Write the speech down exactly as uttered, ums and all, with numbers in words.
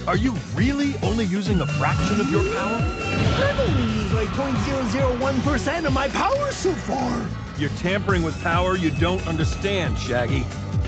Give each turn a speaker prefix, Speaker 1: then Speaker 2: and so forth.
Speaker 1: Are you really only using a fraction of your power?
Speaker 2: I've only used like zero point zero zero one percent of my power so far.
Speaker 1: You're tampering with power you don't understand, Shaggy.